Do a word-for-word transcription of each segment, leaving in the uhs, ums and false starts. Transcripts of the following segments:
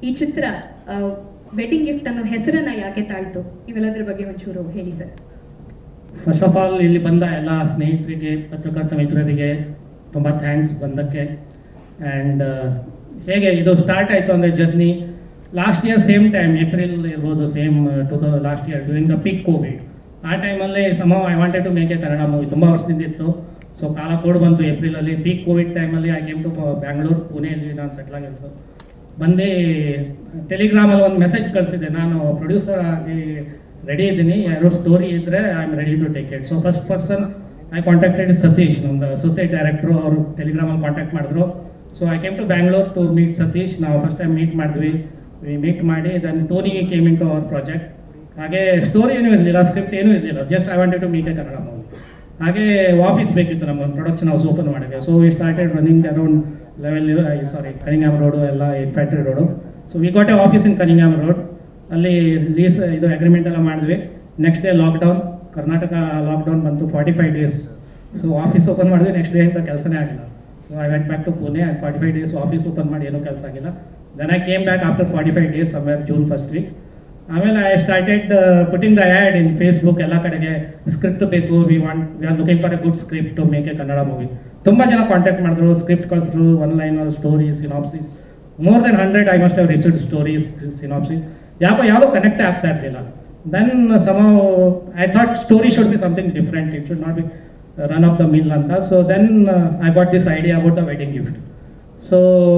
ಈ ಚಿತ್ರ wedding gift ಅನ್ನೋ ಹೆಸರನ್ನ ಯಾಕೆ ತಾಳ್ತು, ಇವೆಲ್ಲದರ ಬಗ್ಗೆ ಒಂಚೂರು ಹೇಳಿ ಸರ್. ಫಸ್ಟ್ ಆಫ್ ಆಲ್ ಇಲ್ಲಿ ಬಂದ ಎಲ್ಲ ಸ್ನೇಹಿತರಿಗೆ, ಪತ್ರಕರ್ತ ಮಿತ್ರರಿಗೆ ತುಂಬ ಥ್ಯಾಂಕ್ಸ್ ಬಂದಕ್ಕೆ. ಆ್ಯಂಡ್ ಹೇಗೆ ಇದು ಸ್ಟಾರ್ಟ್ ಆಯಿತು ಅಂದರೆ journey last year same time April ಇರ್ಬೋದು, same too though last year during the peak Covid. ಆ ಟೈಮಲ್ಲಿ some I wanted to make a Kannada movie. ತುಂಬ ವರ್ಷದಿಂದ ಇತ್ತು. ಸೊ ಕಾಲ ಕೋಡ್ ಬಂತು ಏಪ್ರಿಲಲ್ಲಿ, ಪೀಕ್ ಕೋವಿಡ್ ಟೈಮಲ್ಲಿ ಐ ಕೇಮ್ ಟು ಬ್ಯಾಂಗ್ಳೂರು, ಪುಣೆಯಲ್ಲಿ ನಾನು ಸೆಟ್ಲ್ ಆಗಿರೋದು. ಬಂದು ಟೆಲಿಗ್ರಾಮಲ್ಲಿ ಒಂದು ಮೆಸೇಜ್ ಕಳಿಸಿದೆ, ನಾನು ಪ್ರೊಡ್ಯೂಸರ್ ಆಗಿ ರೆಡಿ ಇದ್ದೀನಿ, ಯಾರೋ ಸ್ಟೋರಿ ಇದ್ದರೆ I am ready to take it. So first person I contacted Satish, ನಮ್ದು ಅಸೋಸಿಯೇಟ್ ಡೈರೆಕ್ಟ್ರು, ಅವರು ಟೆಲಿಗ್ರಾಮಲ್ಲಿ ಕಾಂಟ್ಯಾಕ್ಟ್ ಮಾಡಿದ್ರು. So I came to Bangalore to meet Satish. ನಾವು ಫಸ್ಟ್ ಟೈಮ್ ಮೀಟ್ ಮಾಡಿದ್ವಿ. ಮೀಟ್ ಮಾಡಿ then Tony came in to our project. ಹಾಗೆ story ಏನೂ ಇರಲಿಲ್ಲ, ಸ್ಕ್ರಿಪ್ಟ್ ಏನೂ ಇರಲಿಲ್ಲ, just I wanted to make a Kannada movie. ಹಾಗೆ ಆಫೀಸ್ ಬೇಕಿತ್ತು, ನಮ್ಮ ಪ್ರೊಡಕ್ಷನ್ ಹೌಸ್ ಓಪನ್ ಮಾಡೋಕ್ಕೆ. So we started running around level sorry Cunningham road ಎಲ್ಲ factory road. So we got a office in Cunningham road. ಅಲ್ಲಿ lease ಇದು agreement ಎಲ್ಲ ಮಾಡಿದ್ವಿ. Next day lockdown, Karnataka lockdown ಬಂತು forty five days. So office open ಮಾಡಿದ್ವಿ, next day ಅಂತ ಕೆಲಸನೇ ಆಗಿಲ್ಲ. So I went back to Pune. Forty five days office open ಮಾಡಿ ಏನೂ ಕೆಲಸ ಆಗಿಲ್ಲ. Then I came back after forty five days somewhere June first week. ಆಮೇಲೆ I started putting the ad in Facebook ಎಲ್ಲ ಕಡೆಗೆ. ಸ್ಕ್ರಿಪ್ಟ್ ಬೇಕು, we want we are looking for a good script to make a Kannada movie. ತುಂಬ ಜನ contact ಮಾಡಿದ್ರು, script ಕಳಿಸಿದ್ರು, one line story, synopsis, more than hundred I must have received stories, synopsis. ಯಾವ ಯಾವುದೋ connect ಆಗ್ತಾ ಇರಲಿಲ್ಲ. Then some I thought story should be something different, it should not be run of the mill ಅಂತ. So then I got this idea about the wedding gift. So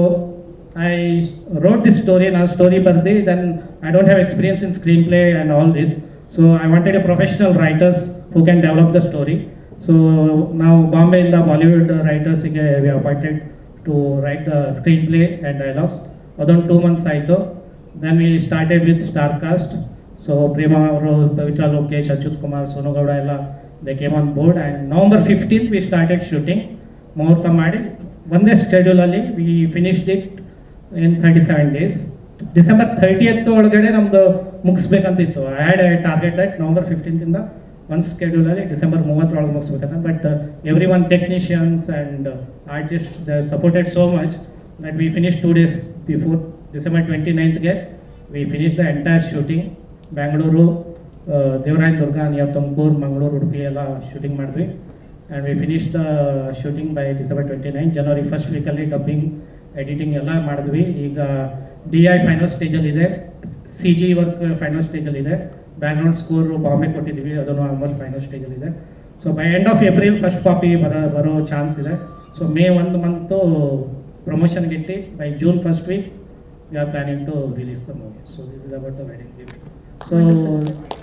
I wrote this story, now story bardi, then I don't have experience in screenplay and all this. So I wanted a professional writers who can develop the story. So now Bombay in the Bollywood writers we are appointed to write the screenplay and dialogues. Within two months aito. Then we started with star cast. So Prema Avaru, Pavitra Lokesh, Achyut Kumar, Sonu Gowda ella they came on board, and November fifteenth we started shooting. Muhurta ಮಾಡಿ one day schedule ಅಲ್ಲಿ we finished it in thirty-seven days. December thirtieth ಒಳಗಡೆ ನಮ್ದು ಮುಗಿಸ್ಬೇಕಂತಿತ್ತು. I had a target that November ಫಿಫ್ಟೀನ್ತಿಂದ ಒಂದು ಸ್ಕೆಡ್ಯೂಲಲ್ಲಿ December ಮೂವತ್ತರೊಳಗೆ ಮುಗಿಸ್ಬೇಕಂತ. But every one technicians and artist they supported so much that we finish two days before. December twenty ನೈನ್ತ್ಗೆ we finish the entire shooting. Bangalore, Devarayana Durga, near Tumakuru, Mangaluru, Udupi ಎಲ್ಲ shooting ಮಾಡಿದ್ವಿ. And we finish the shooting by December twenty nine. ಜನವರಿ first ವೀಕಲ್ಲಿ dubbing, editing ಎಲ್ಲ ಮಾಡಿದ್ವಿ. ಈಗ D I final ಸ್ಟೇಜಲ್ಲಿದೆ, C G work final ಸ್ಟೇಜಲ್ಲಿದೆ, ಬ್ಯಾಕ್ಗ್ರೌಂಡ್ ಸ್ಕೋರ್ ಬಾಂಬೆ ಕೊಟ್ಟಿದ್ದೀವಿ, ಅದನ್ನು ಆಲ್ಮೋಸ್ಟ್ ಫೈನಲ್ ಸ್ಟೇಜಲ್ಲಿದೆ. So by end of April first copy ಬರೋ ಬರೋ ಚಾನ್ಸ್ ಇದೆ. ಸೊ ಮೇ ಒಂದು ಮಂತು ಪ್ರಮೋಷನ್ಗೆ ಇಟ್ಟು by June first week we are planning to release the movie. So this is about the wedding gift. So